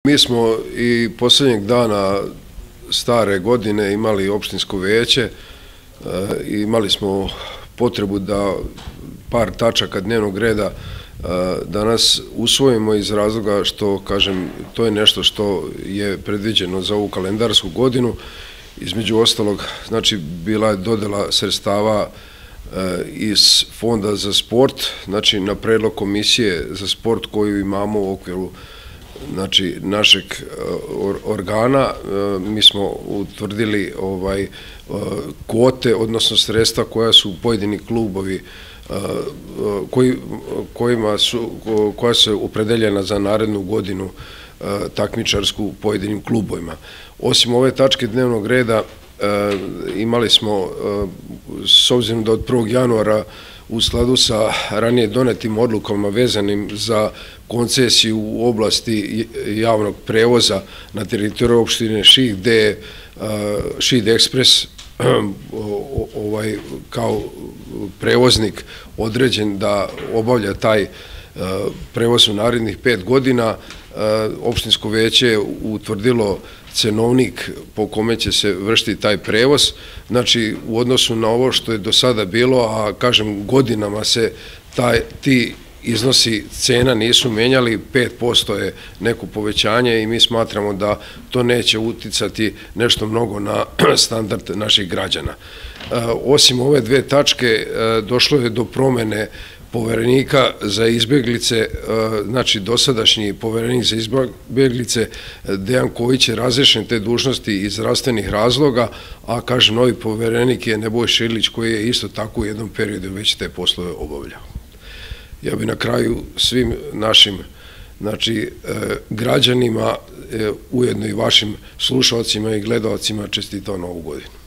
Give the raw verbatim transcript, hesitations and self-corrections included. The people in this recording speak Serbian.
Mi smo i posljednjeg dana stare godine imali opštinsko veće, imali smo potrebu da par tačaka dnevnog reda danas usvojimo iz razloga što, kažem, to je nešto što je predviđeno za ovu kalendarsku godinu. Između ostalog, znači, bila je dodela sredstava iz Fonda za sport, znači na predlog Komisije za sport koju imamo u okviru znači našeg organa. Mi smo utvrdili ovaj kvote, odnosno sredstva koja su pojedini klubovi kojima su, koja su opredeljena za narednu godinu takmičarsku pojedinim klubovima. Osim ove tačke dnevnog reda imali smo, s obzirom da od prvog januara u skladu sa ranije donetim odlukama vezanim za koncesiju u oblasti javnog prevoza na teritoriju opštine Šid, gde je Šid Ekspres kao prevoznik određen da obavlja taj prevoz u narednih pet godina, opštinsko veće je utvrdilo cenovnik po kome će se vršiti taj prevoz. Znači, u odnosu na ovo što je do sada bilo, a kažem, godinama se ti iznosi cena nisu menjali, pet posto je neko povećanje i mi smatramo da to neće uticati nešto mnogo na standard naših građana. Osim ove dve tačke, došlo je do promene poverenika za izbeglice, znači dosadašnji poverenik za izbeglice Dejan Kojić je razrešen te dužnosti iz zdravstvenih razloga, a kažem, novi poverenik je Nebojša Ilić koji je isto tako u jednom periodu već te poslove obavljao. Ja bih na kraju svim našim građanima, ujedno i vašim slušalcima i gledalcima čestitao Novu godinu.